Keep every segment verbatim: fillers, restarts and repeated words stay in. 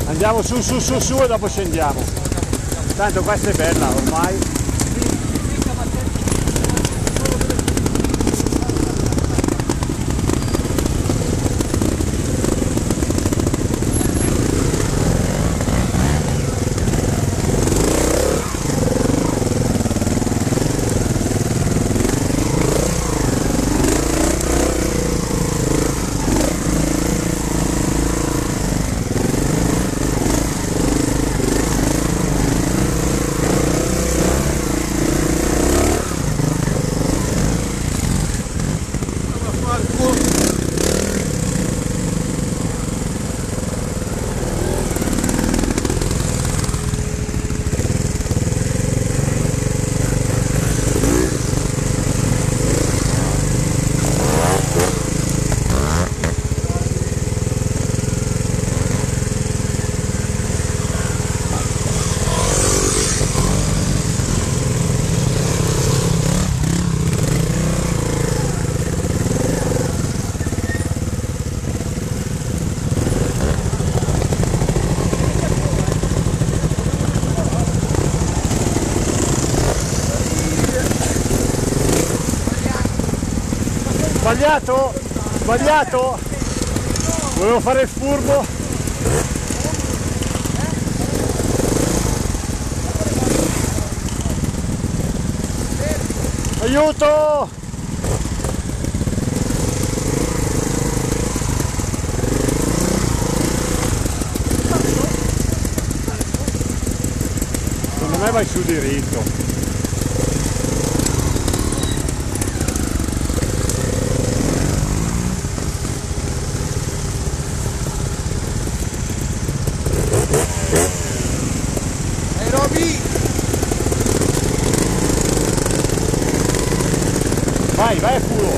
Andiamo su su su su e dopo scendiamo. Tanto questa è bella ormai. Sbagliato, sbagliato, volevo fare il furbo. Aiuto! Secondo me vai su diritto. Vai, vai a culo!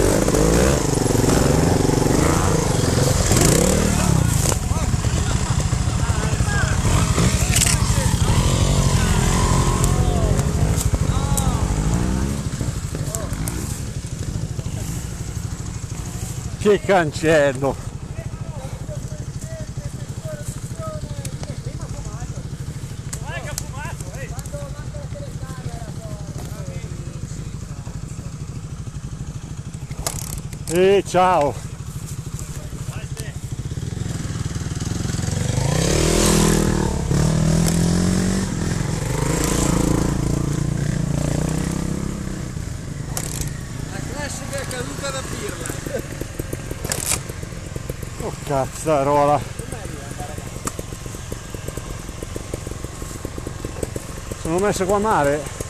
Che cancello! E ciao! La classica caduta da pirla. Oh cazzarola! Sono messo qua male?